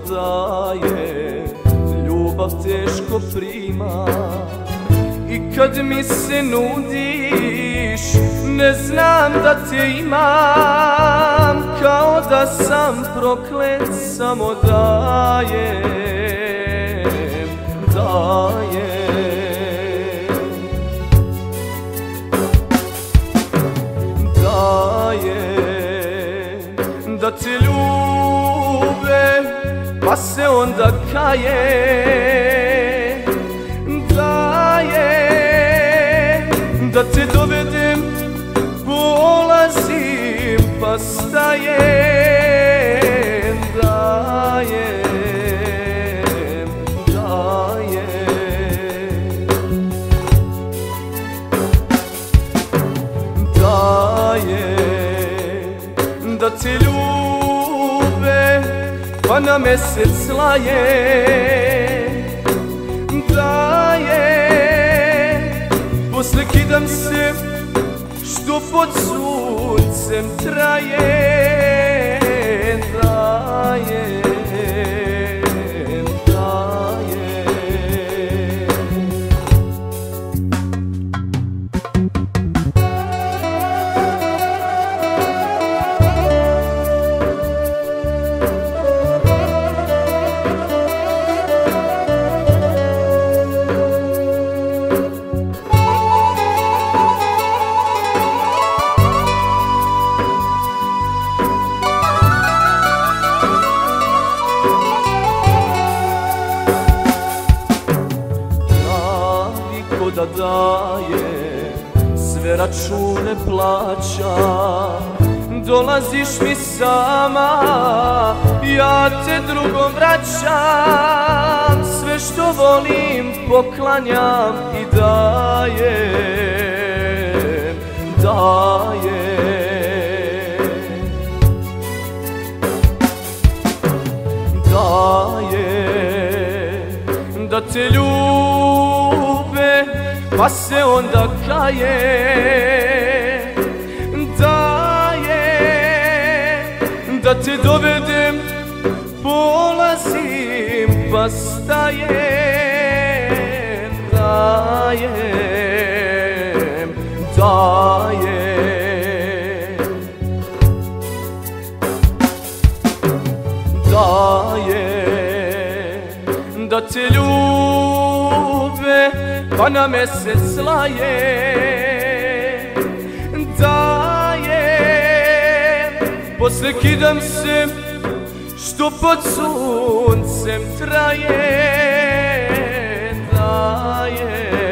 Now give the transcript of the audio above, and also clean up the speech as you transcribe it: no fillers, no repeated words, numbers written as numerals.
daje, ljubav teško prima. I kad mi se nudiš, ne znam da te imam, kao da sam proklet, samo dajem, da te ljube, pa se onda kaje, da te dovedem, polazim pa stajem, da te ljube, pa na mesec laje, posle kidam se, što pod suncem traje, da daje, sve račune plaća. Dolaziš mi sama, ja te drugom vraćam, sve što volim poklanjam i dajem, da te ljube, pa se onda kaje, da te dovedem, polazim pa stajem, da te ljube, pa na mesec laje, posle kidam se, što pod suncem traje,